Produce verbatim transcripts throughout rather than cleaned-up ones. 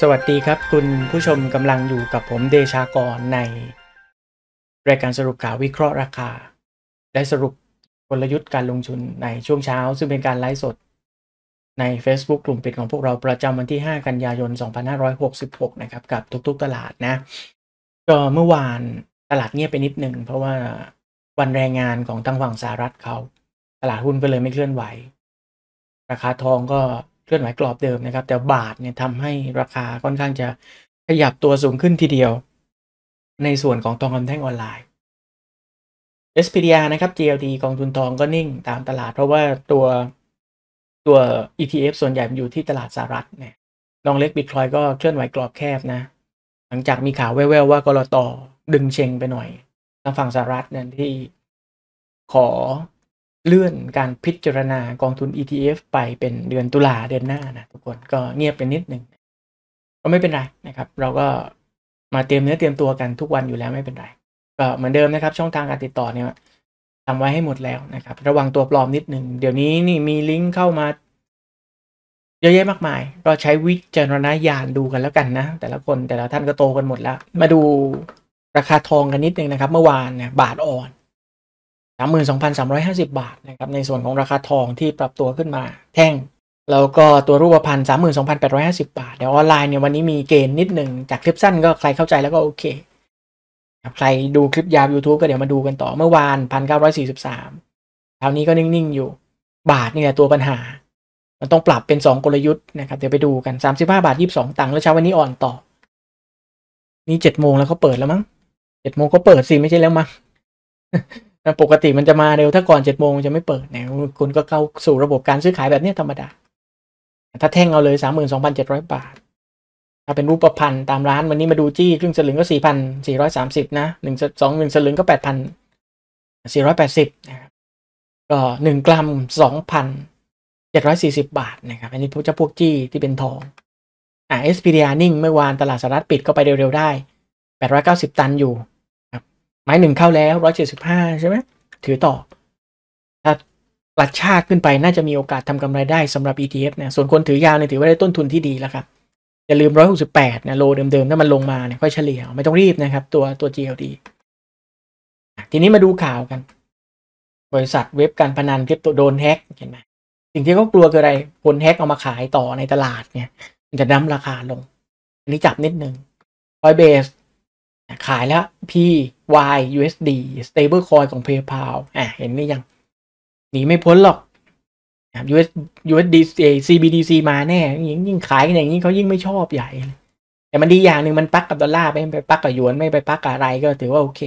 สวัสดีครับคุณผู้ชมกำลังอยู่กับผมเดชากรในรายการสรุปข่าววิเคราะห์ราคาและสรุปกลยุทธ์การลงทุนในช่วงเช้าซึ่งเป็นการไลฟ์สดใน Facebook กลุ่มปิดของพวกเราประจำวันที่ห้ากันยายนสองพันห้าร้อยหกสิบหกนะครับกับทุกๆตลาดนะก็เมื่อวานตลาดเงียบไปนิดหนึ่งเพราะว่าวันแรงงานของทางฝั่งสหรัฐเขาตลาดหุ้นก็เลยไม่เคลื่อนไหวราคาทองก็เคลื่อนไหวกรอบเดิมนะครับแต่บาทเนี่ยทำให้ราคาค่อนข้างจะขยับตัวสูงขึ้นทีเดียวในส่วนของทองคำแท่งออนไลน์ เอส พี ดี อาร์ นะครับ จี แอล ดี กองทุนทองก็นิ่งตามตลาดเพราะว่าตัวตัว อี ที เอฟ ส่วนใหญ่อยู่ที่ตลาดสหรัฐเนี่ยลองเล็กบิตคอยก็เคลื่อนไหวกรอบแคบนะหลังจากมีข่าวแว่วๆว่ากลต.ดึงเชงไปหน่อยทางฝั่งสหรัฐเนี่ยที่ขอเลื่อนการพิจารณากองทุน อี ที เอฟ ไปเป็นเดือนตุลาเดือนหน้านะทุกคนก็เงียบไปนิดหนึ่งก็ไม่เป็นไรนะครับเราก็มาเตรียมเนื้อเตรียมตัวกันทุกวันอยู่แล้วไม่เป็นไรก็เหมือนเดิมนะครับช่องทางการติดต่อเนี่ยทำไว้ให้หมดแล้วนะครับระวังตัวปลอมนิดหนึ่งเดี๋ยวนี้นี่มีลิงก์เข้ามาเยอะแยะมากมายก็ใช้วิจารณญาณดูกันแล้วกันนะแต่ละคนแต่ละท่านก็โตกันหมดแล้วมาดูราคาทองกันนิดนึงนะครับเมื่อวานเนี่ยบาทอ่อน สามหมื่นสองพันสามร้อยห้าสิบ บาทนะครับในส่วนของราคาทองที่ปรับตัวขึ้นมาแท่งแล้วก็ตัวรูปพรรณ สามหมื่นสองพันแปดร้อยห้าสิบ บาทเดี๋ยวออนไลน์เนี่ยวันนี้มีเกณฑ์นิดหนึ่งจากคลิปสั้นก็ใครเข้าใจแล้วก็โอเคใครดูคลิปยาว YouTube ก็เดี๋ยวมาดูกันต่อเมื่อวาน หนึ่งพันเก้าร้อยสี่สิบสาม คราวนี้ก็นิ่งๆอยู่บาทนี่แหละตัวปัญหามันต้องปรับเป็นสองกลยุทธ์นะครับเดี๋ยวไปดูกันสามสิบห้าบาทยี่สิบสองตังค์แล้วเช้าวันนี้อ่อนต่อนี่เจ็ดโมงแล้วเขาเปิดแล้วมั้งเจ็ดโมงก็เปิดสิไม่ใช่แล้วมั้ง ปกติมันจะมาเร็วถ้าก่อนเจ็ดโมงจะไม่เปิดเนี่ยคุณก็เข้าสู่ระบบการซื้อขายแบบนี้ธรรมดาถ้าแท่งเอาเลย สามหมื่นสองพันเจ็ดร้อย บาทถ้าเป็นรูปพรรณตามร้านวันนี้มาดูจี้ครึ่งสลึงก็ สี่พันสี่ร้อยสามสิบ นะหนึ่ง สอง หนึ่งสลึงก็ แปดพันสี่ร้อยแปดสิบ นะครับก็หนึ่งกรัม สองพันเจ็ดร้อยสี่สิบ บาทนะครับอันนี้พวกจะพวกจี้ที่เป็นทองอ่า เอส พี ดี อาร์ นิ่งเมื่อวานตลาดสหรัฐปิดก็ไปเร็วๆได้แปดร้อยเก้าสิบตันอยู่ครับไม้หนึ่งเข้าแล้วหนึ่งร้อยเจ็ดสิบห้าใช่ไหมถือต่อถ้ากระชากขึ้นไปน่าจะมีโอกาสทำกำไรได้สำหรับ อี ที เอฟ เนี่ยส่วนคนถือยาวเนี่ยถือว่าได้ต้นทุนที่ดีแล้วครับอย่าลืมหนึ่งร้อยหกสิบแปดนะโลเดิมๆถ้ามันลงมาเนี่ยค่อยเฉลี่ยไม่ต้องรีบนะครับตัวตัว จี แอล ดี ทีนี้มาดูข่าวกันบริษัทเว็บการพนันคริปโตโดนแฮกเห็นไหมสิ่งที่เขากลัวคืออะไรคนแฮกเอามาขายต่อในตลาดเนี่ยมันจะดั้มราคาลงอันนี้จับนิดนึง Coinbase ขายแล้ว P Y ยู เอส ดี stable coin ของ PayPal อ่ะเห็นไหมยังหนีไม่พ้นหรอก ยู เอส ยู เอส ดี ซี บี ดี ซี มาแน่ยิ่งยิ่งขายกันอย่างนี้เขายิ่งไม่ชอบใหญ่แต่มันดีอย่างหนึ่งมันปักกับดอลลาร์ไม่ไปปักกับหยวนไม่ไปปักกับอะไรก็ถือว่าโอเค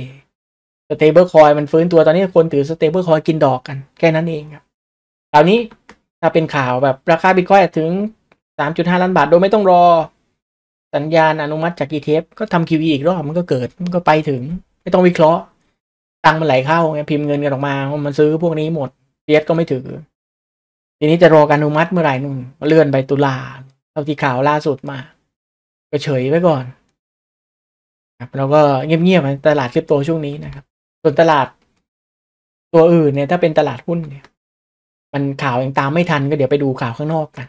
stable coin มันฟื้นตัวตอนนี้คนถือ stable coin กินดอกกันแค่นั้นเองครับคราวนี้ถ้าเป็นข่าวแบบราคา Bitcoin ถึง สามจุดห้า ล้านบาทโดยไม่ต้องรอสัญญาณอนุมัติจาก อี ที เอฟ ก็ทำ คิว อี อีกรอบมันก็เกิดมันก็ไปถึงไม่ต้องวิเคราะห์ตังมันไหลเข้าไงพิมพ์เงินกันออกมามันซื้อพวกนี้หมดเฟียสก็ไม่ถือทีนี้จะรอการอนุมัติเมื่อไหร่นู่นเลื่อนไปตุลาเท่าที่ข่าวล่าสุดมาก็เฉยไว้ก่อนครับเราก็เงียบๆตลาดคริปโตช่วงนี้นะครับส่วนตลาดตัวอื่นเนี่ยถ้าเป็นตลาดหุ้นเนี่ยมันข่าวยังตามไม่ทันก็เดี๋ยวไปดูข่าวข้างนอกกัน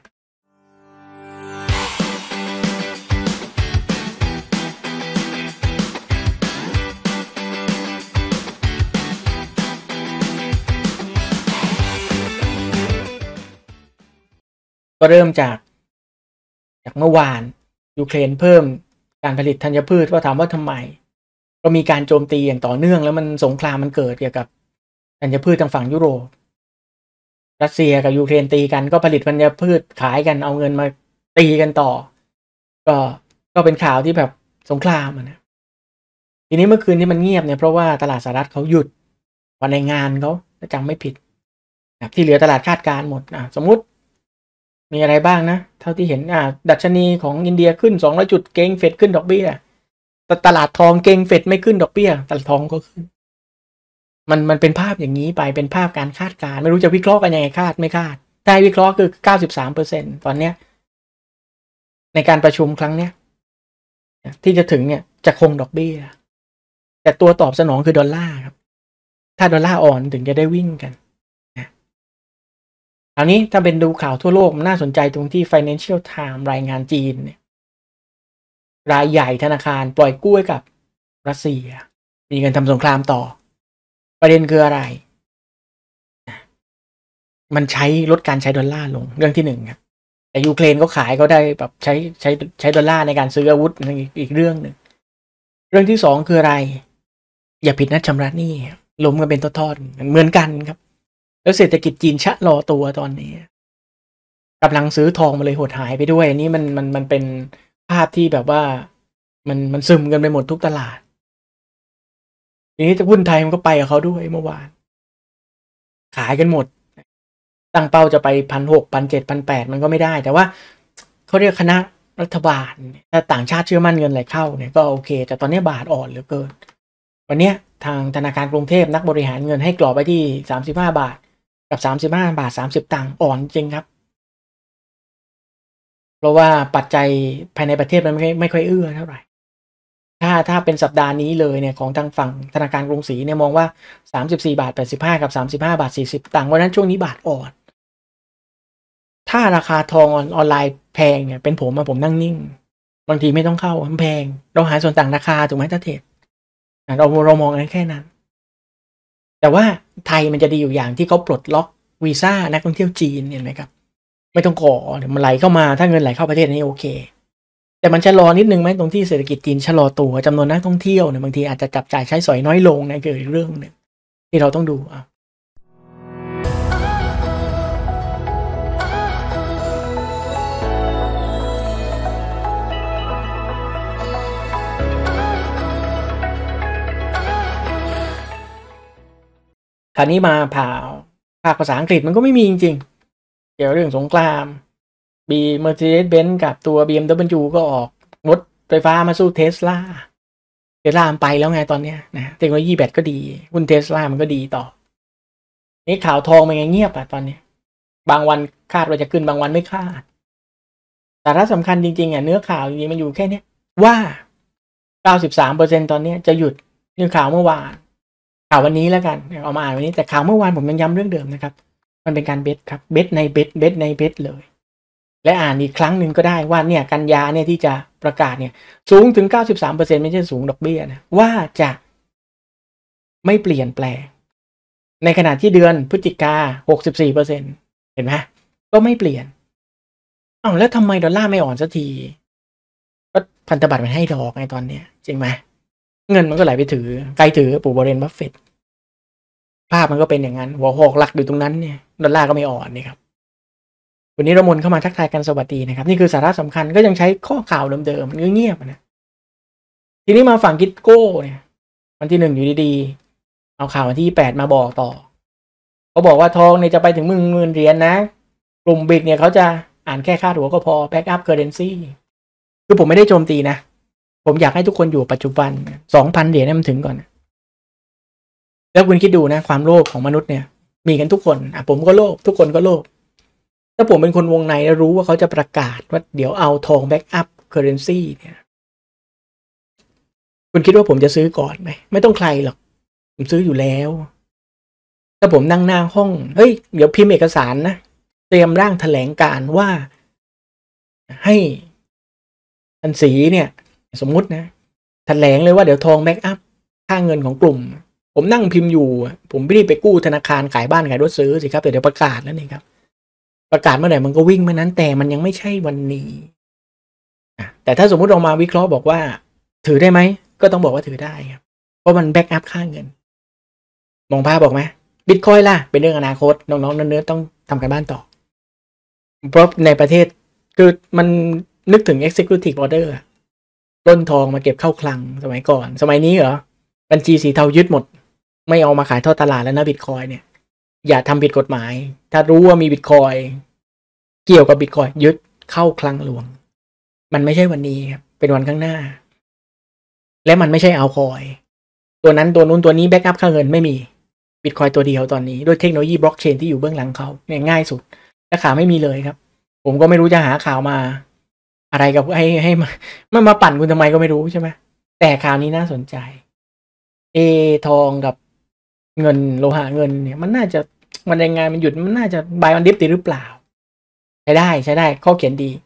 ก็เริ่มจากจากเมื่อวานยูเครนเพิ่มการผลิตธัญพืชก็ถามว่าทำไมก็มีการโจมตีอย่างต่อเนื่องแล้วมันสงครามมันเกิดเกี่ยวกับธัญพืชทางฝั่งยุโรปรัสเซียกับยูเครนตีกันก็ผลิตธัญพืชขายกันเอาเงินมาตีกันต่อก็ก็เป็นข่าวที่แบบสงครามนะทีนี้เมื่อคืนที่มันเงียบเนี่ยเพราะว่าตลาดสหรัฐเขาหยุดวันแรงงานเขาถ้าจำไม่ผิดนะที่เหลือตลาดคาดการณ์หมดอ่ะสมมุติมีอะไรบ้างนะเท่าที่เห็นอ่ะดัชนีของอินเดียขึ้นสองร้อยจุดเก่งเฟดขึ้นดอกเบี้ยแต่ตลาดทองเก่งเฟดไม่ขึ้นดอกเบี้ยตลาดทองก็ขึ้นมันมันเป็นภาพอย่างนี้ไปเป็นภาพการคาดการณ์ไม่รู้จะวิเคราะห์กันยังไงคาดไม่คาดถ้าวิเคราะห์คือ เก้าสิบสามเปอร์เซ็นต์ ตอนเนี้ยในการประชุมครั้งเนี้ยที่จะถึงเนี่ยจะคงดอกเบี้ยแต่ตัวตอบสนองคือดอลลาร์ครับถ้าดอลลาร์อ่อนถึงจะได้วิ่งกันนะคราวนี้ถ้าเป็นดูข่าวทั่วโลกมันน่าสนใจตรงที่ Financial Times รายงานจีนเนี่ยรายใหญ่ธนาคารปล่อยกู้ให้กับรัสเซียมีเงินทำสงครามต่อประเด็นคืออะไรมันใช้ลดการใช้ดอลลาร์ลงเรื่องที่หนึ่งครับแต่ยูเครนก็ขายก็ได้แบบใช้ใช้ใช้ดอลลาร์ในการซื้ออาวุธอีกเรื่องหนึ่งเรื่องที่สองคืออะไรอย่าผิดนัดชำระหนี้ล้มกันเป็นทอดๆเหมือนกันครับแล้วเศรษฐกิจจีนชะลอตัวตอนนี้กำลังซื้อทองมาเลยหดหายไปด้วยอันนี้มันมันมันเป็นภาพที่แบบว่ามันมันซึมกันไปหมดทุกตลาดทีนี้หุ้นไทยมันก็ไปกับเขาด้วยเมื่อวานขายกันหมดตั้งเป้าจะไปพันหกพันเจ็ดพันแปดมันก็ไม่ได้แต่ว่าเขาเรียกคณะรัฐบาลถ้าต่างชาติเชื่อมั่นเงินไหลเข้าเนี่ยก็โอเคแต่ตอนนี้บาทอ่อนเหลือเกินวันนี้ทางธนาคารกรุงเทพนักบริหารเงินให้กรอบไปที่สามสิบห้าบาทกับสามสิบห้าบาทสามสิบตังค์อ่อนจริงครับเพราะว่าปัจจัยภายในประเทศมันไม่ไม่ค่อยเอื้อเท่าไหร่ถ้าถ้าเป็นสัปดาห์นี้เลยเนี่ยของทางฝั่งธนาคารกรุงศรีเนี่ยมองว่าสามสิบสี่บาทแปดสิบห้ากับสามสิบห้าบาทสี่สิบตังค์เพราะนั้นช่วงนี้บาทอ่อนถ้าราคาทองออนไลน์แพงเนี่ยเป็นผมมาผมนั่งนิ่งบางทีไม่ต้องเข้ามันแพงเราหาส่วนต่างราคาถูกไหมถ้าเทรดเราเรามองกันแค่นั้นแต่ว่าไทยมันจะดีอยู่อย่างที่เขาปลดล็อกวีซ่านักท่องเที่ยวจีนเห็นไหมครับไม่ต้องขอเดี๋ยวมันไหลเข้ามาถ้าเงินไหลเข้าประเทศนี้โอเคแต่มันชะลอนิดนึงไหมตรงที่เศรษฐกิจจีนชะลอตัวจำนวนนักท่องเที่ยวเนี่ยบางทีอาจจะจับจ่ายใช้สอยน้อยลงนะคืออีกเรื่องหนึ่งที่เราต้องดูอ่ะคราวนี้มาผ่าภาคภาษาอังกฤษมันก็ไม่มีจริงๆเกี่ยวเรื่องสงครามบี Mercedes-Benz กับตัว บี เอ็ม ดับเบิลยู ก็ออกรถไฟฟ้ามาสู้ Tesla เทสลามันไปแล้วไงตอนเนี้ยนะเทคโนโลยีแบตก็ดีหุ้น Tesla มันก็ดีต่อนี่ข่าวทองมันยังเงียบอ่ะตอนนี้บางวันคาดว่าจะขึ้นบางวันไม่คาดแต่ถ้าสำคัญจริงๆอ่ะเนื้อข่าวจริงๆมันอยู่แค่นี้ว่า เก้าสิบสามเปอร์เซ็นต์ ตอนนี้จะหยุดเรื่องข่าวเมื่อวานข่าววันนี้แล้วกันเอามาอ่านวันนี้แต่ข่าวเมื่อวานผมยังย้ำเรื่องเดิมนะครับมันเป็นการเบสครับเบสในเบสเบสในเบสเลยและอ่านอีกครั้งหนึ่งก็ได้ว่าเนี่ยกันยาเนี่ยที่จะประกาศเนี่ยสูงถึง เก้าสิบสามเปอร์เซ็นต์ ไม่ใช่สูงดอกเบี้ยนะว่าจะไม่เปลี่ยนแปลงในขณะที่เดือนพฤศจิกา หกสิบสี่เปอร์เซ็นต์ เห็นไหมก็ไม่เปลี่ยนอ้าวแล้วทำไมดอลลาร์ไม่อ่อนสักทีก็พันธบัตรมันให้ดอกไงตอนเนี้ยจริงไหมเงินมันก็ไหลไปถือใครถือปู่วอร์เรน บัฟเฟตต์ภาพมันก็เป็นอย่างนั้นหัวหอกหลักอยู่ตรงนั้นเนี่ยดอลลาร์ก็ไม่อ่อนนี่ครับวันนี้เรามนเข้ามาทักทายกันสวัสดีนะครับนี่คือสาระสำคัญก็ยังใช้ข้อข่าวเดิมๆเงียบๆนะทีนี้มาฝั่งกิตโก้เนี่ยวันที่หนึ่งอยู่ดีๆเอาข่าววันที่แปดมาบอกต่อเขาบอกว่าทองเนี่ยจะไปถึงหมื่นหมื่นเหรียญนะกลุ่มบิกเนี่ยเขาจะอ่านแค่คาดหัวก็พอแบ็กอัพเคอร์เรนซีคือผมไม่ได้โจมตีนะผมอยากให้ทุกคนอยู่ปัจจุบัน สองพัน เหรียญให้มันถึงก่อนแล้วคุณคิดดูนะความโลภของมนุษย์เนี่ยมีกันทุกคนอ่ะผมก็โลภทุกคนก็โลภถ้าผมเป็นคนวงในแล้วรู้ว่าเขาจะประกาศว่าเดี๋ยวเอาทองแบ็กอัพเคอร์เรนซีเนี่ยคุณคิดว่าผมจะซื้อก่อนไหมไม่ต้องใครหรอกผมซื้ออยู่แล้วถ้าผมนั่งหน้าห้องเฮ้ยเดี๋ยวพิมพ์เอกสารนะเตรียมร่างแถลงการว่าให้ทันสีเนี่ยสมมุตินะแถลงเลยว่าเดี๋ยวทองแบ็กอัพค่าเงินของกลุ่มผมนั่งพิมพ์อยู่ผมไม่ได้ไปกู้ธนาคารขายบ้านขายรถซื้อสิครับเดี๋ยวประกาศแล้วนี่ครับประกาศเมื่อไหร่มันก็วิ่งเมื่อนั้นแต่มันยังไม่ใช่วันนี้แต่ถ้าสมมุติเรามาวิเคราะห์บอกว่าถือได้ไหมก็ต้องบอกว่าถือได้ครับเพราะมันแบ็กอัพค่าเงินมองภาพบอกไหมบิตคอยล่ะเป็นเรื่องอนาคตน้องๆเนื้อต้องทำกันบ้านต่อเพราะในประเทศคือมันนึกถึง executive order ต้นทองมาเก็บเข้าคลังสมัยก่อนสมัยนี้เหรอบัญชีสีเทายึดหมดไม่เอามาขายทอดตลาดแล้วนะบิตคอยเนี่ยอย่าทำผิดกฎหมายถ้ารู้ว่ามีบิตคอยเกี่ยวกับบิตคอยยึดเข้าคลังหลวงมันไม่ใช่วันนี้ครับเป็นวันข้างหน้าและมันไม่ใช่เอาคอยตัวนั้นตัวนู้นตัวนี้แบ็กอัพค่าเงินไม่มีบิตคอยตัวเดียวตอนนี้ด้วยเทคโนโลยีบล็อกเชนที่อยู่เบื้องหลังเขาเนี่ยง่ายสุดและข่าวไม่มีเลยครับผมก็ไม่รู้จะหาข่าวมาอะไรกับให้ให้มันมาปั่นคุณทำไมก็ไม่รู้ใช่ไหมแต่ข่าวนี้น่าสนใจเอทองกับเงินโลหะเงินเนี่ยมันน่าจะมันยังไงมันหยุดมันน่าจะบายออนดิฟตีหรือเปล่าใช้ได้ใช้ได้ข้อเขียนดี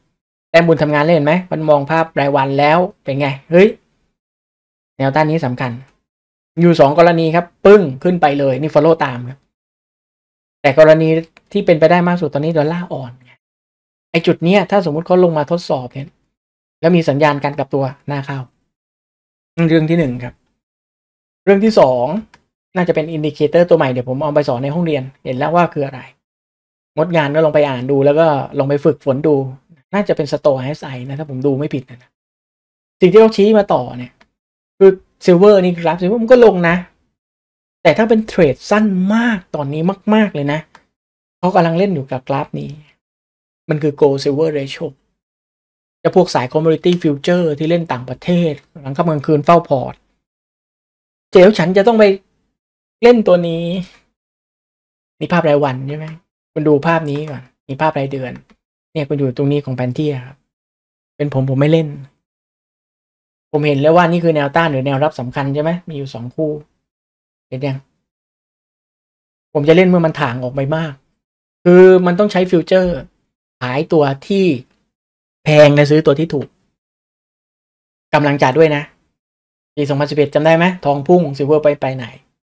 แต้มบุญทำงานเล่นไหมมันมองภาพรายวันแล้วเป็นไงเฮ้ยแนวต้านนี้สำคัญอยู่สองกรณีครับปึ้งขึ้นไปเลยนี่ follow ตามครับแต่กรณีที่เป็นไปได้มากสุดตอนนี้ดอลลาร์อ่อนไอจุดเนี้ยถ้าสมมุติเขาลงมาทดสอบเนี่ยแล้วมีสัญญาณการกลับตัวหน้าเข้าเรื่องที่หนึ่งครับเรื่องที่สองน่าจะเป็นอินดิเคเตอร์ตัวใหม่เดี๋ยวผมเอาไปสอนในห้องเรียนเห็นแล้วว่าคืออะไรงดงานก็ลองไปอ่านดูแล้วก็ลองไปฝึกฝนดูน่าจะเป็นสโตร์ เอส ไอ นะถ้าผมดูไม่ผิดนะสิ่งที่เขาชี้มาต่อเนี่ยคือซิลเวอร์นี่ครับซิลเวอร์มันก็ลงนะแต่ถ้าเป็นเทรดสั้นมากตอนนี้มากๆเลยนะเขากำลังเล่นอยู่กับกราฟนี้มันคือ gold silver ratio จะพวกสาย commodity future ที่เล่นต่างประเทศหลังค่ำกลางคืนเฝ้าพอร์ตเจ๋วฉันจะต้องไปเล่นตัวนี้นี่ภาพรายวันใช่ไหมคุณดูภาพนี้ก่อนมีภาพรายเดือนเนี่ยคุณอยู่ตรงนี้ของแพนเทียครับเป็นผมผมไม่เล่นผมเห็นแล้วว่านี่คือแนวต้านหรือแนวรับสำคัญใช่ไหมมีอยู่สองคู่เห็นยังผมจะเล่นเมื่อมันถ่างออกไปมากคือมันต้องใช้ฟิวเจอร์ขายตัวที่แพงและซื้อตัวที่ถูกกำลังจัดด้วยนะปีสองพันสิบเอ็ดจำได้ไหมทองพุ่งซิลเวอร์ไปไปไหน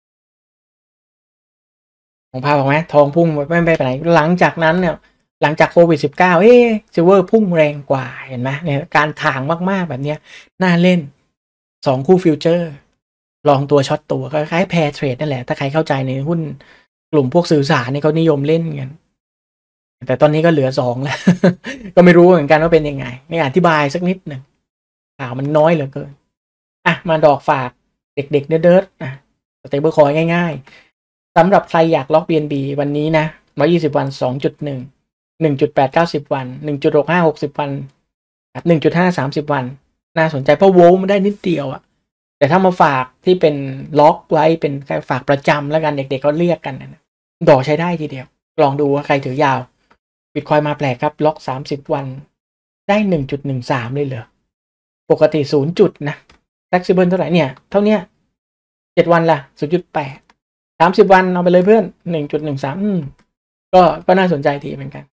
ของภาพออกไหมทองพุ่งไม่ไปไหนหลังจากนั้นเนี่ยหลังจากโควิดสิบเก้าเอ๊ซิลเวอร์พุ่งแรงกว่าเห็นไหมเนี่ยการถ่างมากๆแบบเนี้ยน่าเล่นสองคู่ฟิวเจอร์ลองตัวช็อตตัวคล้ายๆแพร์เทรดนั่นแหละถ้าใครเข้าใจในหุ้นกลุ่มพวกสื่อสารนี่เขานิยมเล่นกันแต่ตอนนี้ก็เหลือสองแล้ว ก็ไม่รู้เหมือนกันว่าเป็นยังไงไม่อธิบายสักนิดหนึ่งข่าวมันน้อยเหลือเกินอ่ะมาดอกฝากเด็กๆเดิร์ดๆอ่ะสเตเบิลคอยง่ายๆสำหรับใครอยากล็อก บี เอ็น บี วันนี้นะหนึ่งร้อยยี่สิบวัน สองจุดหนึ่ง หนึ่งจุดแปด เก้าสิบวัน หนึ่งจุดหกห้า หกสิบวัน หนึ่งจุดห้า สามสิบวันน่าสนใจเพราะโวลมันได้นิดเดียวอะแต่ถ้ามาฝากที่เป็นล็อกไว้เป็นฝากประจำแล้วกันเด็กๆเขาเรียกกันนะดอกใช้ได้ทีเดียวลองดูว่าใครถือยาวบิตคอยมาแปลกครับล็อกสามสิบวันได้ หนึ่งจุดหนึ่งสาม เลยเหรอปกติศูนย์จุดนะ flexible เท่าไหร่เนี่ยเท่าเนี้ยเจ็ดวันละ ศูนย์จุดแปด สามสิบวันเอาไปเลยเพื่อน หนึ่งจุดหนึ่งสาม อืมก็ก็น่าสนใจทีเหมือนกัน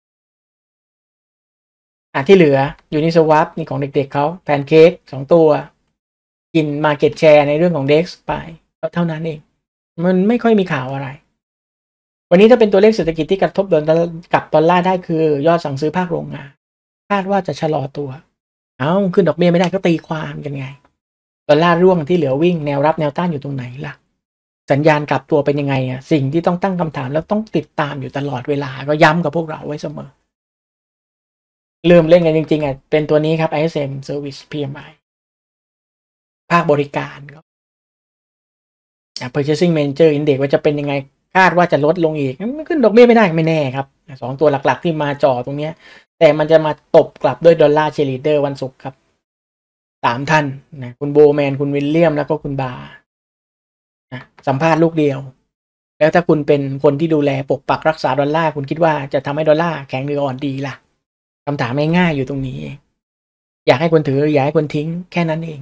อ่ะที่เหลืออยู่ในสว a p นี่ของเด็กๆเขาแพนเค้กสองตัวกิน market share ในเรื่องของ Dex ไปก็เท่านั้นเองมันไม่ค่อยมีข่าวอะไรวันนี้ถ้าเป็นตัวเลขเศรษฐกิจที่กระทบโดนกับดอลลาร์ได้คือยอดสั่งซื้อภาคโรงงานคาดว่าจะชะลอตัวเอาขึ้นดอกเบี้ยไม่ได้ก็ตีความกันไงดอลลาร์ร่วงที่เหลือวิ่งแนวรับแนวต้านอยู่ตรงไหนล่ะสัญญาณกลับตัวเป็นยังไงอ่ะสิ่งที่ต้องตั้งคำถามแล้วต้องติดตามอยู่ตลอดเวลาก็ย้ำกับพวกเราไว้เสมอเริ่มเล่นกันจริงๆอ่ะเป็นตัวนี้ครับ ไอ เอส เอ็ม Service พี เอ็ม ไอ ภาคบริการครับอ่ะ Purchasing Manager Index ว่าจะเป็นยังไงคาดว่าจะลดลงอีกมันขึ้นดอกเบี้ยไม่ได้ไม่แน่ครับสองตัวหลักๆที่มาจ่อตรงนี้แต่มันจะมาตบกลับด้วยดอลลาร์เชลิเดอร์วันศุกร์ครับสามท่านนะคุณโบแมนคุณวิลเลียมแล้วก็คุณบานะสัมภาษณ์ลูกเดียวแล้วถ้าคุณเป็นคนที่ดูแลปกปักรักษาดอลลาร์คุณคิดว่าจะทำให้ดอลลาร์แข็งหรืออ่อนดีล่ะคำถามง่ายๆอยู่ตรงนี้อยากให้คนถืออยากให้คนทิ้งแค่นั้นเอง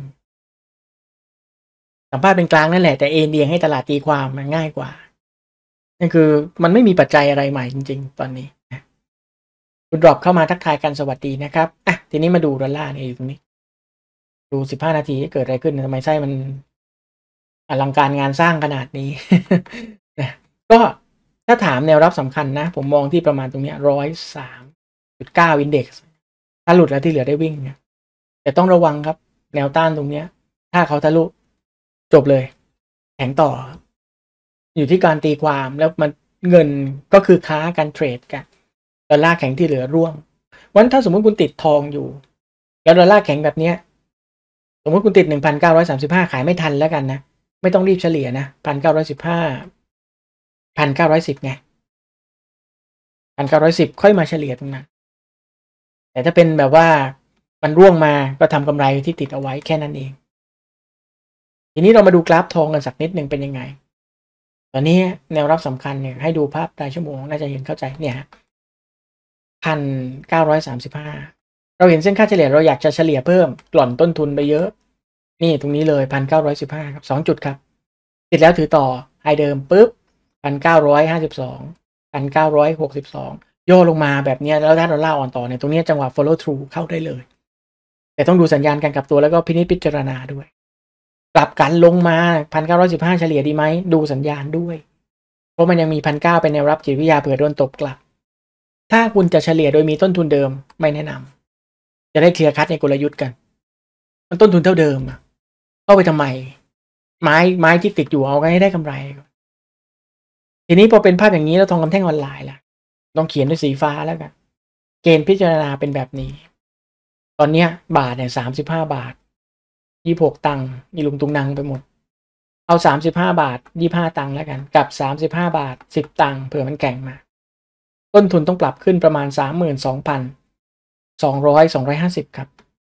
สัมภาษณ์เป็นกลางนั่นแหละแต่เอ็นเอียงให้ตลาดตีความมันง่ายกว่านั่นคือมันไม่มีปัจจัยอะไรใหม่จริงๆตอนนี้คุณดรอปเข้ามาทักทายกันสวัสดีนะครับอ่ะทีนี้มาดูดอลลาร์เนี่ยอยู่ตรงนี้ดูสิบห้านาทีเกิดอะไรขึ้นทำไมไส้มันอลังการงานสร้างขนาดนี้ นะก็ถ้าถามแนวรับสำคัญนะผมมองที่ประมาณตรงนี้ร้อยสามจุดเก้าอินเด็กซ์ถ้าหลุดแล้วที่เหลือได้วิ่งเนี่ยแต่ต้องระวังครับแนวต้านตรงนี้ถ้าเขาทะลุจบเลยแข็งต่ออยู่ที่การตีความแล้วมันเงินก็คือค้าการเทรดกันดอลลาร์แข็งที่เหลือร่วงวันถ้าสมมติคุณติดทองอยู่แล้วดอลลาร์แข็งแบบนี้สมมติคุณติด หนึ่งพันเก้าร้อยสามสิบห้า ขายไม่ทันแล้วกันนะไม่ต้องรีบเฉลี่ยนะ หนึ่งพันเก้าร้อยสิบห้า หนึ่งพันเก้าร้อยสิบ ไง หนึ่งพันเก้าร้อยสิบ ค่อยมาเฉลี่ยตรงนั้นแต่ถ้าเป็นแบบว่ามันร่วงมาก็ทำกำไรที่ติดเอาไว้แค่นั้นเองทีนี้เรามาดูกราฟทองกันสักนิดหนึ่งเป็นยังไงตอนนี้แนวรับสำคัญเนี่ยให้ดูภาพรายชั่วโมงน่าจะเห็นเข้าใจเนี่ย หนึ่งพันเก้าร้อยสามสิบห้า เราเห็นเส้นค่าเฉลี่ยเราอยากจะเฉลี่ยเพิ่มกล่อนต้นทุนไปเยอะนี่ตรงนี้เลย หนึ่งพันเก้าร้อยสิบห้า ครับสองจุดครับติดแล้วถือต่อไฮเดิมปุ๊บ หนึ่งพันเก้าร้อยห้าสิบสอง หนึ่งพันเก้าร้อยหกสิบสองย่อลงมาแบบนี้แล้วถ้าดอลลาร์อ่อนต่อเนี่ยตรงนี้จังหวะ follow through เข้าได้เลยแต่ต้องดูสัญญาณการกลับตัวแล้วก็พินิจพิจารณาด้วยกลับกันลงมา หนึ่งพันเก้าร้อยสิบห้า เฉลี่ยดีไหมดูสัญญาณด้วยเพราะมันยังมี หนึ่งพันเก้าร้อย เป็นแนวรับจิตวิทยาเผื่อโดนตบกลับถ้าคุณจะเฉลี่ยโดยมีต้นทุนเดิมไม่แนะนำจะได้เคลียร์คัทในกลยุทธ์กันมันต้นทุนเท่าเดิมอะเข้าไปทำไมไม้ไม้ที่ติดอยู่เอาให้ได้กำไรทีนี้พอเป็นภาพอย่างนี้แล้วทองคำแท่งออนไลน์ล่ะต้องเขียนด้วยสีฟ้าแล้วกันเกณฑ์พิจารณาเป็นแบบนี้ตอนเนี้ยบาทเนี่ยสามสิบห้าบาทยี่สิบหกตังค์มีลุงตุงนังไปหมดเอาสามสิบห้าบาทยี่สิบห้าตังค์แล้วกันกับสามสิบห้าบาทสิบตังค์เผื่อมันแข่งมาต้นทุนต้องปรับขึ้นประมาณ สามหมื่นสองพันสองร้อย สองร้อยห้าสิบครับ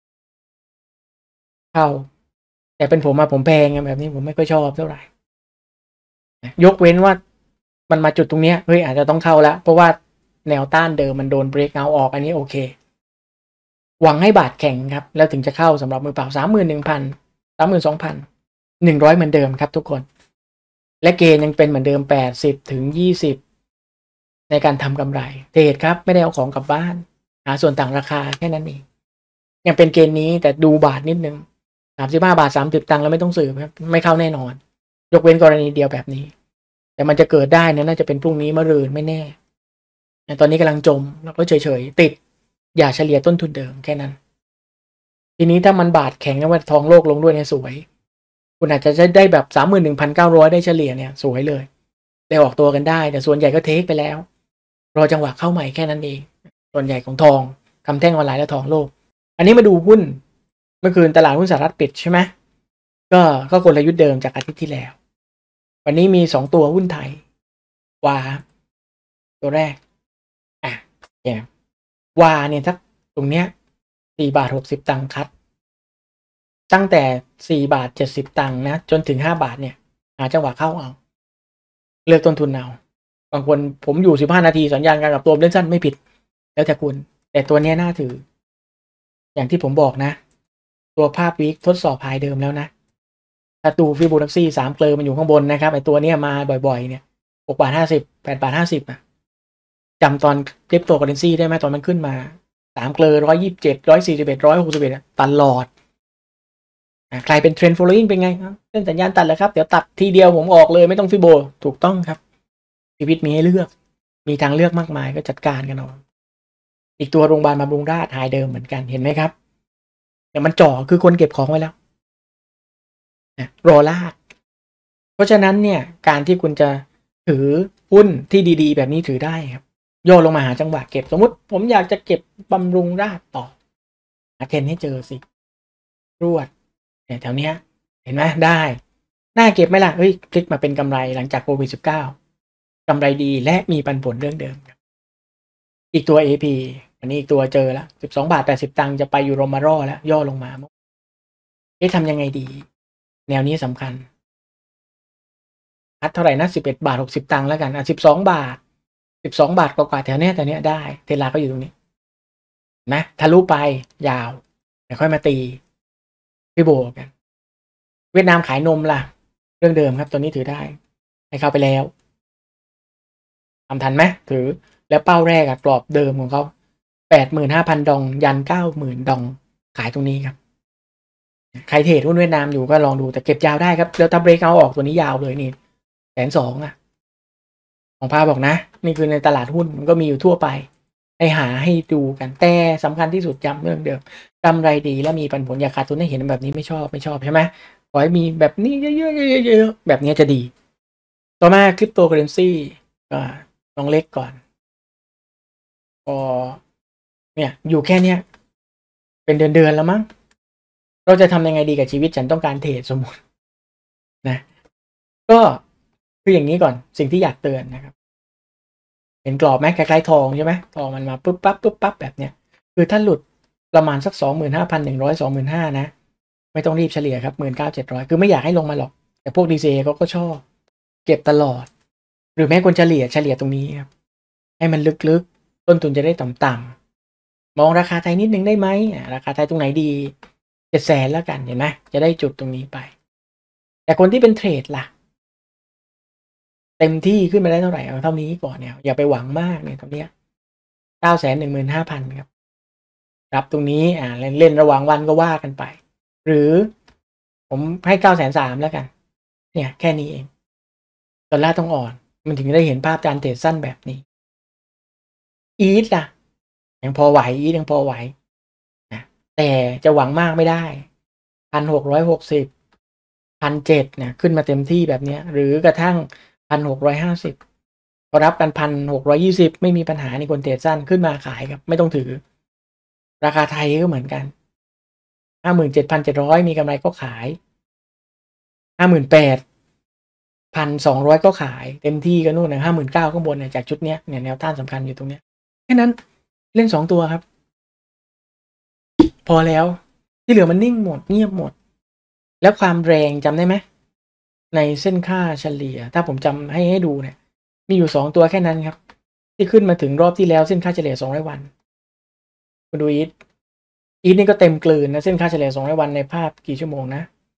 เข้าแต่เป็นผมมาผมแพงแบบนี้ผมไม่ค่อยชอบเท่าไหร่ยกเว้นว่ามันมาจุดตรงนี้เฮ้ยอาจจะต้องเข้าแล้วเพราะว่าแนวต้านเดิมมันโดนเบรกเอาออกอันนี้โอเคหวังให้บาทแข็งครับแล้วถึงจะเข้าสำหรับมือเปล่า สามหมื่นหนึ่งพัน สามหมื่นสองพัน หนึ่งร้อยเหมือนเดิมครับทุกคนและเกณฑ์ยังเป็นเหมือนเดิมแปดสิบถึงยี่สิบในการทำกำไรเทรดครับไม่ได้เอาของกลับบ้านหาส่วนต่างราคาแค่นั้นเองยังเป็นเกณฑ์นี้แต่ดูบาทนิดนึงสามสิบห้าบาทสามสิบตังค์แล้วไม่ต้องสืบครับไม่เข้าแน่นอนยกเว้นกรณีเดียวแบบนี้แต่มันจะเกิดได้เนี่ยน่าจะเป็นพรุ่งนี้มะรืนไม่แน่ตอนนี้กำลังจมแล้วก็เฉยๆติดอย่าเฉลี่ยต้นทุนเดิมแค่นั้นทีนี้ถ้ามันบาทแข็งแล้วว่าทองโลกลงด้วยเนี่ยสวยคุณอาจจะได้แบบ สามหมื่นหนึ่งพันเก้าร้อย ได้เฉลี่ยเนี่ยสวยเลยได้ออกตัวกันได้แต่ส่วนใหญ่ก็เทคไปแล้วรอจังหวะเข้าใหม่แค่นั้นเองส่วนใหญ่ของทองคำแท่งออนไลน์และทองโลกอันนี้มาดูหุ้นเมื่อคืนตลาดหุ้นสหรัฐปิดใช่ไหมก็ก็กลยุทธ์เดิมจากอาทิตย์ที่แล้ววันนี้มีสองตัวหุ้นไทยวาตัวแรกอ่ะเนี่ยวาเนี่ยถ้าตรงเนี้ยสี่บาทหกสิบตังค์คัดตั้งแต่สี่บาทเจ็ดสิบตังค์นะจนถึงห้าบาทเนี่ยหาจังหวะเข้าเอาเลือกต้นทุนเอาบางคนผมอยู่สิบห้านาทีสัญญาณการกับตัวเล่นสั้นไม่ผิดแล้วแต่คุณแต่ตัวนี้น่าถืออย่างที่ผมบอกนะตัวภาพวิกทดสอบพายเดิมแล้วนะถ้าดูฟิโบนัชชีสามเกลอมันอยู่ข้างบนนะครับไอตัวเนี้ยมาบ่อยๆเนี่ยหกบาทห้าสิบแปดบาทห้าสิบอ่ะจำตอนคริปโตเคอเรนซีได้ไหมตอนมันขึ้นมาสามเกลอร้อยยี่สิบเจ็ดร้อยสี่สิบเอ็ดร้อยหกสิบเอ็ดตลอดใครเป็นเทรนด์ following เป็นไงเส้นสัญญาณตัดแล้วครับเดี๋ยวตัดทีเดียวผมออกเลยไม่ต้องฟิโบถูกต้องครับชีวิตมีให้เลือกมีทางเลือกมากมายก็จัดการกันเอาอีกตัวโรงพยาบาลบำรุงราษฎร์หายเดิมเหมือนกันเห็นไหมครับแต่มันจ่อคือคนเก็บของไว้แล้วรอลากเพราะฉะนั้นเนี่ยการที่คุณจะถือหุ้นที่ดีๆแบบนี้ถือได้ครับย่อลงมาหาจังหวะเก็บสมมติผมอยากจะเก็บบำรุงราษฎร์ต่อหาเทรนให้เจอสิรวดเนี่ยแถวเนี้ยเห็นไหมได้น่าเก็บไหมล่ะเฮ้ยคลิกมาเป็นกำไรหลังจากโควิด สิบเก้า กำไรดีและมีปันผลเรื่องเดิมครับอีกตัว เอ พี อันนี้อีกตัวเจอแล้วสิบสองบาทแปดสิบตังค์จะไปยูโรมาร่อแล้วย่อลงมาเอ๊ะทำยังไงดีแนวนี้สำคัญอัดเท่าไหร่นะสิบเอ็ดบาทหกสิบตังค์แล้วกันอ่ะสิบสองบาทสิบสองบาทกว่าๆแถวเนี้ยแต่เนี้ยได้เทลาก็อยู่ตรงนี้นะทะลุไปยาวเดี๋ยวค่อยมาตีพี่โบกันเวียดนามขายนมล่ะเรื่องเดิมครับตัวนี้ถือได้ให้เข้าไปแล้วทำทันไหมถือแล้วเป้าแรกอะกรอบเดิมของเขาแปดหมื่นห้าพันดองยันเก้าหมื่นดองขายตรงนี้ครับใครเทรดหุ้นเวียดนามอยู่ก็ลองดูแต่เก็บยาวได้ครับแล้วถ้าเบรกเอาออกตัวนี้ยาวเลยนี่แสนสองอะของพาบอกนะนี่คือในตลาดหุ้นมันก็มีอยู่ทั่วไปให้หาให้ดูกันแต่สำคัญที่สุดย้ำเรื่องเดิมกำไรดีและมีปันผลอย่าขาดทุนให้เห็นแบบนี้ไม่ชอบไม่ชอบใช่ไหมขอให้มีแบบนี้เยอะๆเยอะๆแบบนี้จะดีต่อมาคริปโตเคอเรนซีก็ลองเล็กก่อนพอเนี่ยอยู่แค่เนี้ยเป็นเดือนๆแล้วมั้งเราจะทำยังไงดีกับชีวิตฉันต้องการเทรดสมมตินะก็คืออย่างนี้ก่อนสิ่งที่อยากเตือนนะครับเห็นกรอบไหมคล้ายๆทองใช่ไหมทองมันมาปุ๊บปั๊บปุ๊บปั๊บแบบเนี้ยคือถ้าหลุดประมาณสักสองหมื่นห้าพันหนึ่งร้อยสองหมื่นห้านะไม่ต้องรีบเฉลี่ยครับหมื่นเก้าเจ็ดร้อยคือไม่อยากให้ลงมาหรอกแต่พวกดีเซเขาก็ชอบเก็บตลอดหรือแม้ควรเฉลี่ยเฉลี่ยตรงนี้ครับให้มันลึกๆต้นทุนจะได้ต่ำๆมองราคาไทยนิดนึงได้ไหมราคาไทยตรงไหนดีเจ็ดแสนแล้วกันเห็นไหมจะได้จุดตรงนี้ไปแต่คนที่เป็นเทรดล่ะเต็มที่ขึ้นมาได้เท่าไหร่เอาเท่านี้ก่อนเนี่ยอย่าไปหวังมากเนี่ยตรงเนี้ยเก้าแสนหนึ่งหมื่นห้าพันครับรับตรงนี้อ่าเล่นเล่นระหว่างวันก็ว่ากันไปหรือผมให้เก้าแสนสามแล้วกันเนี่ยแค่นี้เองดอลลาร์ต้องอ่อนมันถึงได้เห็นภาพการเทรดสั้นแบบนี้อีทล่ะยังพอไหวอีทยังพอไหวนะแต่จะหวังมากไม่ได้พันหกร้อยหกสิบพันเจ็ดเนี่ยขึ้นมาเต็มที่แบบนี้หรือกระทั่งพันหกร้อยห้าสิบพอรับกันพันหกร้อยยี่สิบไม่มีปัญหาในคนเทรดสั้นขึ้นมาขายครับไม่ต้องถือราคาไทยก็เหมือนกันห้าหมื่นเจ็ดพันเจ็ดร้อยมีกำไรก็ขายห้าหมื่นแปดพันสองร้อยก็ขายเต็มที่ก็นู่นนะห้าหมื่นเก้าข้างบนเนี่ยจากชุดเนี้ยเนี่ยแนวต้านสำคัญอยู่ตรงเนี้ยแค่นั้นเล่นสองตัวครับพอแล้วที่เหลือมันนิ่งหมดเงียบหมดแล้วความแรงจำได้ไหมในเส้นค่าเฉลี่ยถ้าผมจำให้ให้ดูเนี่ยมีอยู่สองตัวแค่นั้นครับที่ขึ้นมาถึงรอบที่แล้วเส้นค่าเฉลี่ยสองร้อยวันคุณดูอีทอีทนี่ก็เต็มกลืนนะเส้นค่าเฉลี่ยสองร้อยวันในภาพกี่ชั่วโมงนะ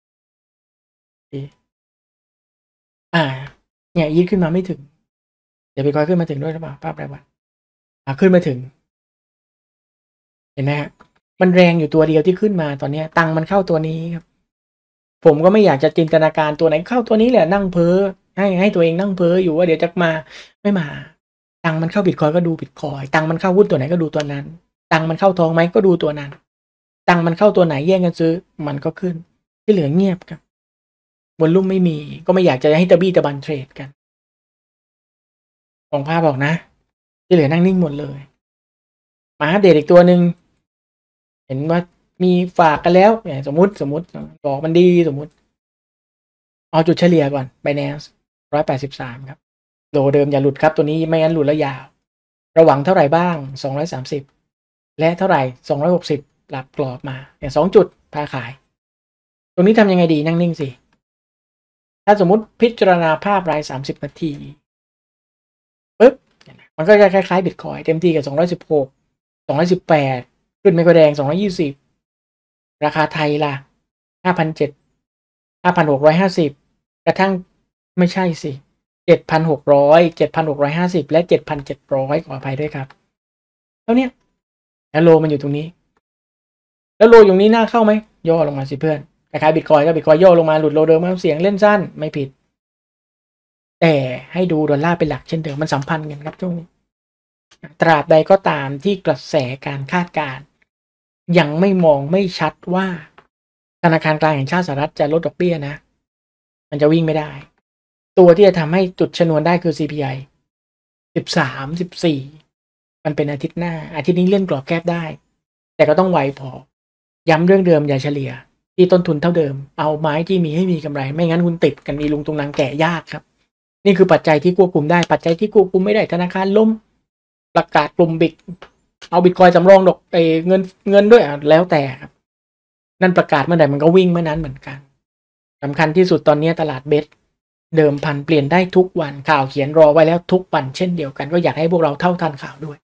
อ่าเนี่ยอีทขึ้นมาไม่ถึงเดี๋ยวไปคอยขึ้นมาถึงด้วยหรือเปล่าภาพรายวันอ่าขึ้นมาถึงเห็นไหมฮะมันแรงอยู่ตัวเดียวที่ขึ้นมาตอนนี้ตังมันเข้าตัวนี้ครับผมก็ไม่อยากจะจินตนาการตัวไหนเข้าตัวนี้แหละนั่งเพ้อให้ให้ตัวเองนั่งเพ้ออยู่ว่าเดี๋ยวจะมาไม่มาตังมันเข้าบิตคอยก็ดูบิตคอยตังมันเข้าหุ้นตัวไหนก็ดูตัวนั้นตังมันเข้าทองไหมก็ดูตัวนั้นตังมันเข้าตัวไหนแย่งกันซื้อมันก็ขึ้นที่เหลือเงียบครับวอลลุ่มไม่มีก็ไม่อยากจะให้ตะบี้ตะบันเทรดกันของภาพบอกนะที่เหลือนั่งนิ่งหมดเลยมาอัปเดตอีกตัวหนึ่งเห็นว่ามีฝากกันแล้วเนี่ยสมมติสมมติบอกมันดีสมมติเอาจุดเฉลี่ยก่อน Binance หนึ่งร้อยแปดสิบสามครับโดเดิมอย่าหลุดครับตัวนี้ไม่งั้นหลุดแล้วยาวระหว่างเท่าไหร่บ้างสองร้อยสามสิบและเท่าไหร่สองร้อยหกสิบหลับกรอบมาเนี่ยสองจุดพาขายตรงนี้ทำยังไงดีนั่งนิ่งสิถ้าสมมุติพิจารณาภาพรายสามสิบนาทีปึ๊บมันก็จะคล้ายๆบิตคอยเต็มที่กับสองร้อยสิบหก สองร้อยสิบแปดขึ้นไม่ก็แดงสองร้อยยี่สิบราคาไทยล่ะ ห้าพันเจ็ดร้อย ห้าพันหกร้อยห้าสิบ กระทั่งไม่ใช่สิ เจ็ดพันหกร้อย เจ็ดพันหกร้อยห้าสิบ และ เจ็ดพันเจ็ดร้อย ขออภัยด้วยครับแล้วเนี่ยแล้วโลมันอยู่ตรงนี้แล้วโลอยู่นี้น่าเข้าไหมย่อลงมาสิเพื่อนคล้ายๆบิตคอยก็บิตคอยย่อลงมาหลุดโลเดิมมาเสียงเล่นสั้นไม่ผิดแต่ให้ดูดอลลาร์เป็นหลักเช่นเดิมมันสัมพันธ์กันครับช่วงนี้ตราบใดก็ตามที่กระแสการคาดการณ์ยังไม่มองไม่ชัดว่าธนาคารกลางแห่งชาติสหรัฐจะลดดอกเบี้ยนะมันจะวิ่งไม่ได้ตัวที่จะทำให้จุดชนวนได้คือ ซี พี ไอ สิบสาม สิบสี่มันเป็นอาทิตย์หน้าอาทิตย์นี้เล่นกรอบแคบได้แต่ก็ต้องไวพอย้ำเรื่องเดิมอย่าเฉลี่ยที่ต้นทุนเท่าเดิมเอาไม้ที่มีให้มีกำไรไม่งั้นคุณติดกันมีลุงตุงนางแก่ยากครับนี่คือปัจจัยที่ควบคุมได้ปัจจัยที่ควบคุมไม่ได้ธนาคารล้มประกาศกลุ่มบิตเอาบิตคอยสำรองดอกเอเงินเงินด้วยอ่ะแล้วแต่ครับนั่นประกาศเมื่อไหร่มันก็วิ่งเมื่อนั้นเหมือนกันสำคัญที่สุดตอนนี้ตลาดเบสเดิมพันเปลี่ยนได้ทุกวันข่าวเขียนรอไว้แล้วทุกวันเช่นเดียวกันก็อยากให้พวกเราเท่าทันข่าวด้วย